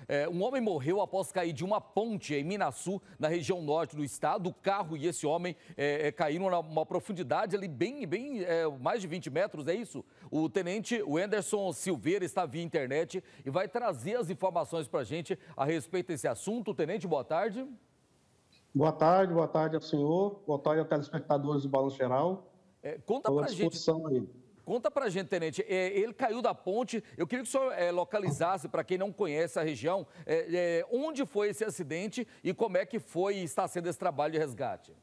Um homem morreu após cair de uma ponte em Minaçu, na região norte do estado. O carro e esse homem caíram numa profundidade ali mais de 20 metros, é isso? O tenente Wenderson Silveira está via internet e vai trazer as informações para a gente a respeito desse assunto. Tenente, boa tarde. Boa tarde ao senhor, boa tarde aos telespectadores do Balanço Geral. Conta Estou à para a gente. disposição aí. Conta pra gente, tenente, ele caiu da ponte, eu queria que o senhor localizasse, para quem não conhece a região, onde foi esse acidente e como é que está sendo esse trabalho de resgate?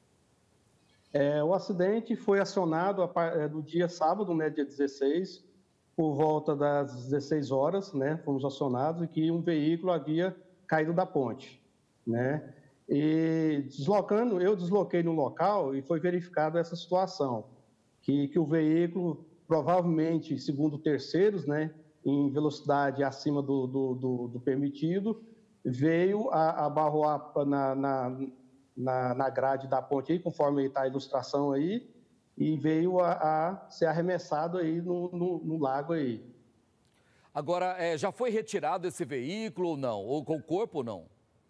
O acidente foi acionado no dia sábado, né, dia 16, por volta das 16 horas, né, fomos acionados e que um veículo havia caído da ponte, né, e eu desloquei no local e foi verificado essa situação. Que o veículo, provavelmente, segundo terceiros, né, em velocidade acima do permitido, veio a abarroar na grade da ponte, aí, conforme está a ilustração aí, e veio a ser arremessado aí no lago aí. Agora, já foi retirado esse veículo ou não? Ou com o corpo ou não?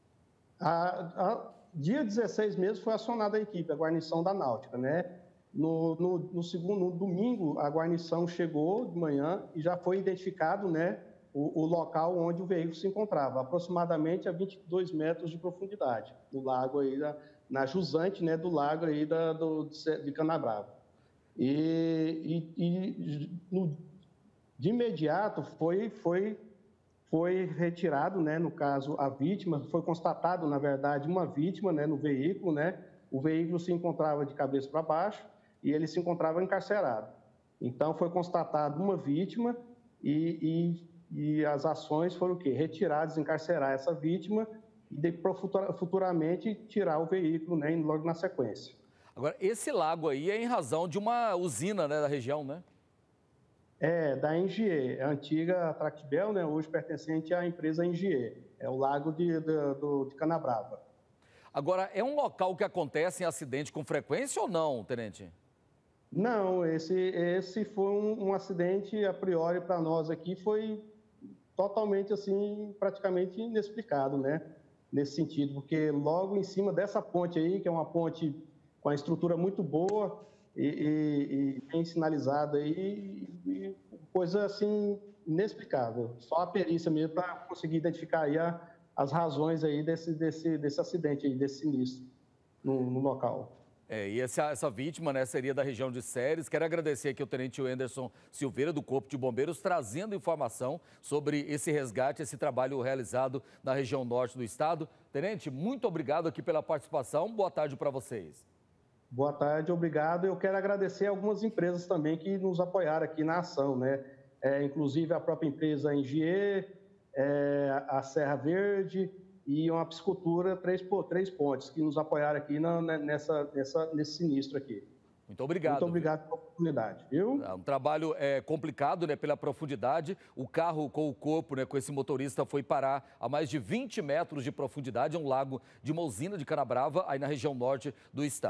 Dia 16 mesmo foi acionada a equipe, a guarnição da Náutica, né? No domingo, a guarnição chegou de manhã e já foi identificado, né, o local onde o veículo se encontrava, aproximadamente a 22 metros de profundidade, do lago aí, na jusante, né, do lago aí de Canabrava. De imediato foi retirado, né, no caso, a vítima, foi constatado, na verdade, uma vítima, né, no veículo, né, o veículo se encontrava de cabeça para baixo, e ele se encontrava encarcerado. Então, foi constatada uma vítima e as ações foram o quê? Retirar, desencarcerar essa vítima e futuramente tirar o veículo, né, logo na sequência. Agora, esse lago aí é em razão de uma usina, né, da região, né? Da Engie, a antiga Tractibel, né, hoje pertencente à empresa Engie. É o lago de Canabrava. Agora, é um local que acontece em acidente com frequência ou não, tenente? Não, esse foi um acidente, a priori, para nós aqui, foi totalmente, assim, praticamente inexplicado, né? Nesse sentido, porque logo em cima dessa ponte aí, que é uma ponte com a estrutura muito boa e bem sinalizada aí, coisa, assim, inexplicável. Só a perícia mesmo para conseguir identificar aí as razões aí desse acidente aí, desse sinistro no local. E essa vítima, né, seria da região de Ceres. Quero agradecer aqui ao tenente Wenderson Silveira, do Corpo de Bombeiros, trazendo informação sobre esse resgate, esse trabalho realizado na região norte do estado. Tenente, muito obrigado aqui pela participação. Boa tarde para vocês. Boa tarde, obrigado. Eu quero agradecer algumas empresas também que nos apoiaram aqui na ação, né? Inclusive a própria empresa Engie, a Serra Verde e uma piscicultura Três Pontes, que nos apoiaram aqui nesse sinistro aqui. Muito obrigado. Muito obrigado pela oportunidade, viu? É um trabalho complicado, né, pela profundidade. O carro com o corpo, né, com esse motorista, foi parar a mais de 20 metros de profundidade, um lago de uma usina de Canabrava, aí na região norte do estado.